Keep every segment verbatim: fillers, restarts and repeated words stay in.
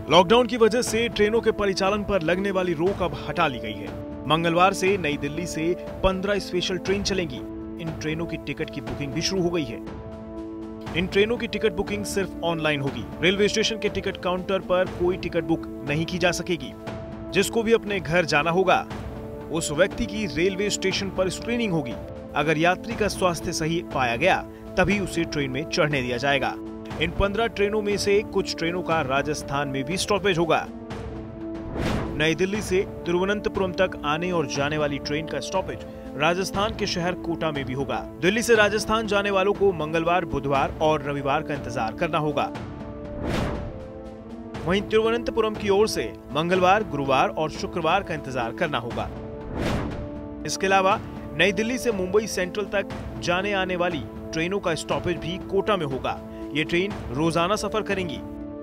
Lockdown की वजह से ट्रेनों के परिचालन पर लगने वाली रोक अब हटा ली गई है। मंगलवार से नई दिल्ली से पंद्रह स्पेशल ट्रेन चलेंगी। इन ट्रेनों की टिकट की बुकिंग भी शुरू हो गई है। इन ट्रेनों की टिकट बुकिंग सिर्फ ऑनलाइन होगी। रेलवे स्टेशन के टिकट काउंटर पर कोई टिकट बुक नहीं की जा सकेगी। जिसको भी अपने घर जाना होगा, उस व्यक्ति की रेलवे स्टेशन पर स्क्रीनिंग होगी। अगर यात्री का स्वास्थ्य सही पाया गया, तभी उसे ट्रेन में चढ़ने दिया जाएगा। इन पंद्रह ट्रेनों में से कुछ ट्रेनों का राजस्थान में भी स्टॉपेज होगा। नई दिल्ली से तिरुवनंतपुरम तक आने और जाने वाली ट्रेन का स्टॉपेज राजस्थान के शहर कोटा में भी होगा। दिल्ली से राजस्थान जाने वालों को मंगलवार, बुधवार और रविवार का इंतजार करना होगा। वहीं तिरुवनंतपुरम की ओर से मंगलवार, गुरुवार और शुक्रवार का इंतजार करना होगा। इसके अलावा नई दिल्ली से मुंबई सेंट्रल तक जाने आने वाली ट्रेनों का स्टॉपेज भी कोटा में होगा। ये ट्रेन रोजाना सफर करेंगी।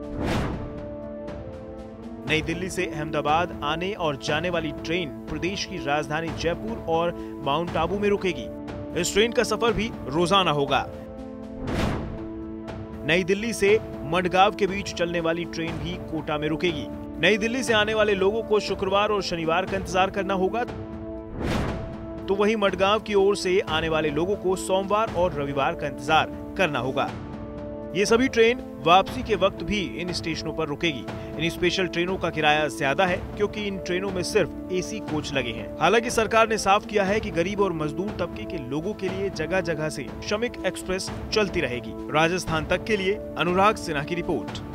नई दिल्ली से अहमदाबाद आने और जाने वाली ट्रेन प्रदेश की राजधानी जयपुर और माउंट आबू में रुकेगी। इस ट्रेन का सफर भी रोजाना होगा। नई दिल्ली से मडगांव के बीच चलने वाली ट्रेन भी कोटा में रुकेगी। नई दिल्ली से आने वाले लोगों को शुक्रवार और शनिवार का इंतजार करना होगा, तो वहीं मडगांव की ओर से आने वाले लोगों को सोमवार और रविवार का इंतजार करना होगा। ये सभी ट्रेन वापसी के वक्त भी इन स्टेशनों पर रुकेगी। इन स्पेशल ट्रेनों का किराया ज्यादा है क्योंकि इन ट्रेनों में सिर्फ एसी कोच लगे हैं। हालांकि सरकार ने साफ किया है कि गरीब और मजदूर तबके के लोगों के लिए जगह जगह से श्रमिक एक्सप्रेस चलती रहेगी। राजस्थान तक के लिए अनुराग सिन्हा की रिपोर्ट।